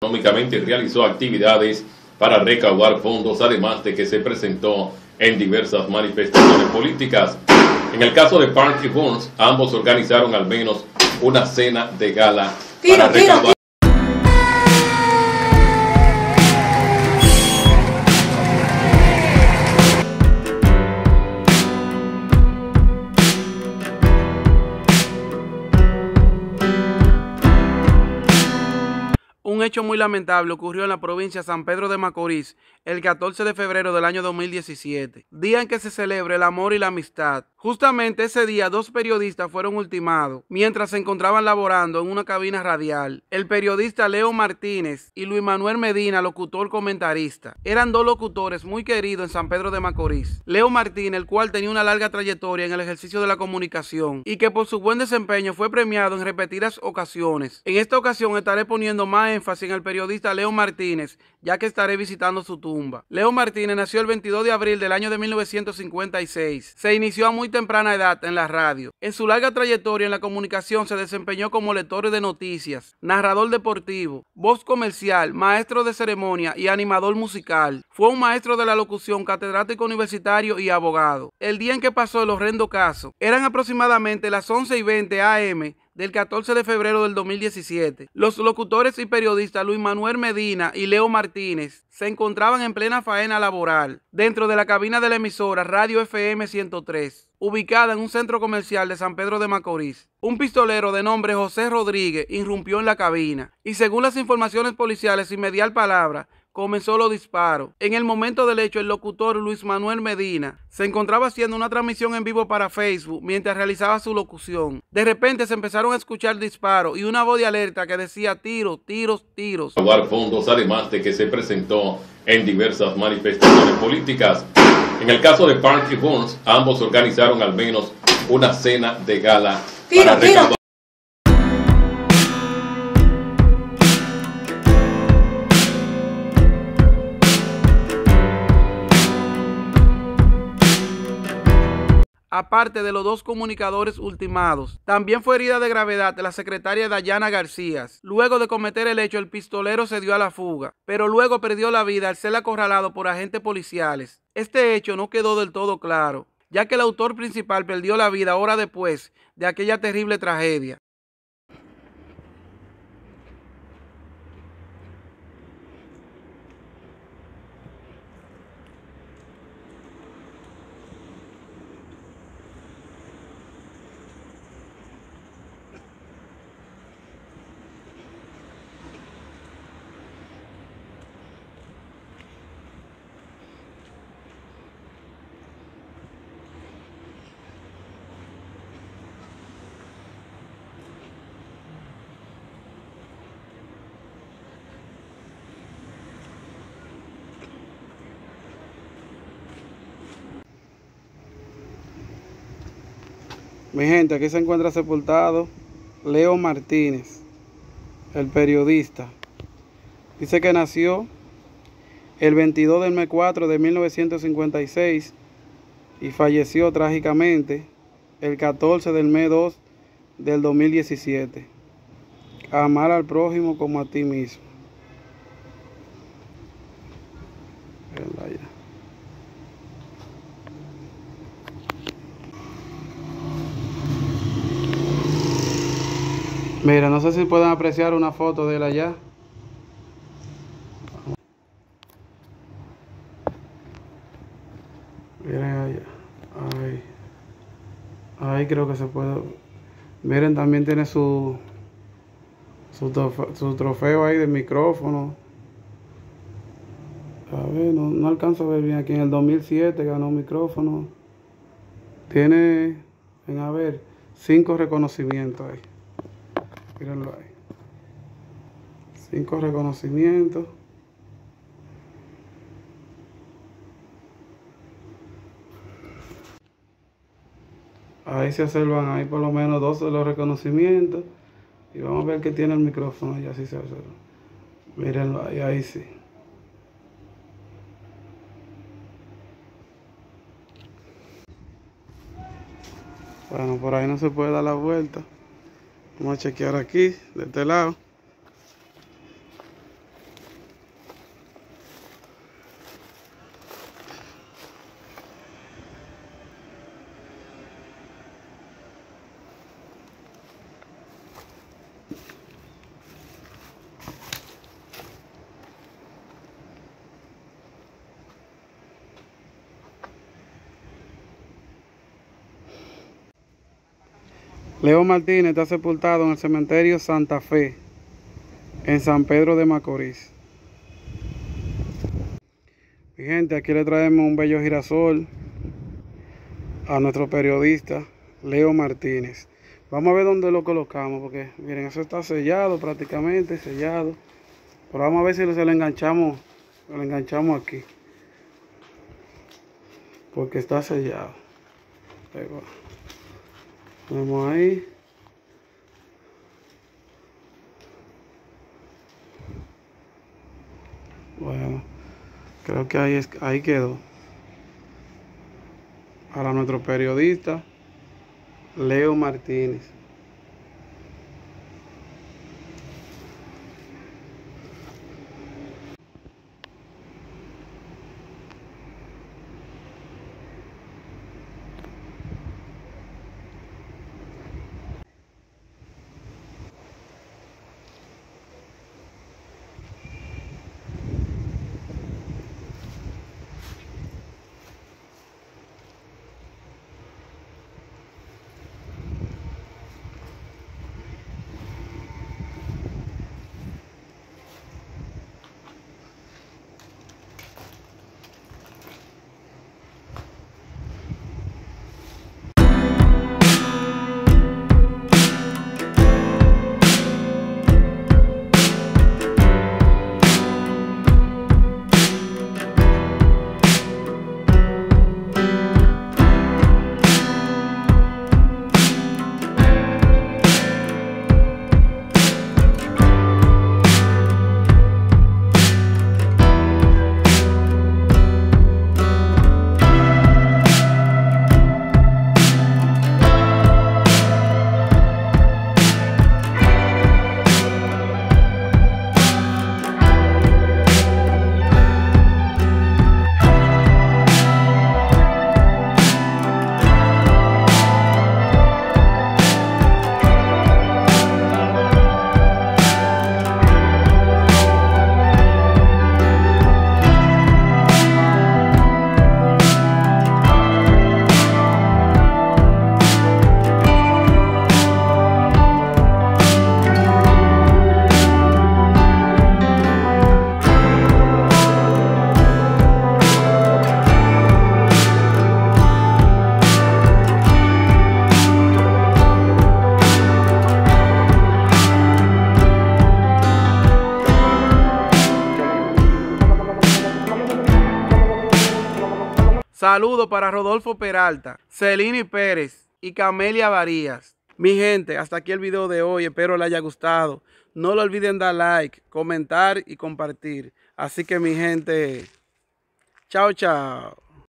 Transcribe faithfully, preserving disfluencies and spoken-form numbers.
económicamente realizó actividades para recaudar fondos, además de que se presentó en diversas manifestaciones políticas. En el caso de Park y Burns, ambos organizaron al menos una cena de gala para recaudar. Un hecho muy lamentable ocurrió en la provincia de San Pedro de Macorís el catorce de febrero del año dos mil diecisiete, día en que se celebra el amor y la amistad. Justamente ese día, dos periodistas fueron ultimados mientras se encontraban laborando en una cabina radial. El periodista Leo Martínez y Luis Manuel Medina, locutor comentarista. Eran dos locutores muy queridos en San Pedro de Macorís. Leo Martínez, el cual tenía una larga trayectoria en el ejercicio de la comunicación y que por su buen desempeño fue premiado en repetidas ocasiones. En esta ocasión estaré poniendo más énfasis en el periodista Leo Martínez, ya que estaré visitando su tumba. Leo Martínez nació el veintidós de abril del año de mil novecientos cincuenta y seis. Se inició a muy temprana edad en la radio. En su larga trayectoria en la comunicación se desempeñó como lector de noticias, narrador deportivo, voz comercial, maestro de ceremonia y animador musical. Fue un maestro de la locución, catedrático universitario y abogado. El día en que pasó el horrendo caso, eran aproximadamente las once y veinte a eme del catorce de febrero del dos mil diecisiete. Los locutores y periodistas Luis Manuel Medina y Leo Martínez se encontraban en plena faena laboral dentro de la cabina de la emisora Radio F M ciento tres, ubicada en un centro comercial de San Pedro de Macorís. Un pistolero de nombre José Rodríguez irrumpió en la cabina y, según las informaciones policiales y Medial Palabra, comenzó los disparos. En el momento del hecho, el locutor Luis Manuel Medina se encontraba haciendo una transmisión en vivo para Facebook mientras realizaba su locución. De repente se empezaron a escuchar disparos y una voz de alerta que decía tiros, tiros, tiros. Recaudar fondos, además de que se presentó en diversas manifestaciones políticas. En el caso de Park y Burns, ambos organizaron al menos una cena de gala para recaudar. Aparte de los dos comunicadores ultimados, también fue herida de gravedad la secretaria Dayana García. Luego de cometer el hecho, el pistolero se dio a la fuga, pero luego perdió la vida al ser acorralado por agentes policiales. Este hecho no quedó del todo claro, ya que el autor principal perdió la vida horas después de aquella terrible tragedia. Mi gente, aquí se encuentra sepultado Leo Martínez, el periodista. Dice que nació el veintidós del mes cuatro de mil novecientos cincuenta y seis y falleció trágicamente el catorce del mes dos del dos mil diecisiete. Amar al prójimo como a ti mismo. Mira, no sé si pueden apreciar una foto de él allá. Miren allá. Ahí. Ahí creo que se puede. Miren, también tiene su, su, trofeo, su trofeo ahí de micrófono. A ver, no, no alcanzo a ver bien. Aquí en el dos mil siete ganó micrófono. Tiene, ven a ver, cinco reconocimientos ahí. Mírenlo ahí. Cinco reconocimientos. Ahí se observan ahí por lo menos dos de los reconocimientos. Y vamos a ver que tiene el micrófono allá, sí se observa. Mírenlo ahí, ahí sí. Bueno, por ahí no se puede dar la vuelta. Vamos a chequear aquí, de este lado. Leo Martínez está sepultado en el cementerio Santa Fe, en San Pedro de Macorís. Mi gente, aquí le traemos un bello girasol a nuestro periodista Leo Martínez. Vamos a ver dónde lo colocamos, porque miren, eso está sellado, prácticamente sellado. Pero vamos a ver si se lo enganchamos, lo enganchamos aquí, porque está sellado. Ahí va. Vamos ahí. Bueno, creo que ahí, es, ahí quedó. Para nuestro periodista Leo Martínez. Saludos para Rodolfo Peralta, Celini Pérez y Camelia Varías. Mi gente, hasta aquí el video de hoy. Espero les haya gustado. No lo olviden dar like, comentar y compartir. Así que mi gente, chao, chao.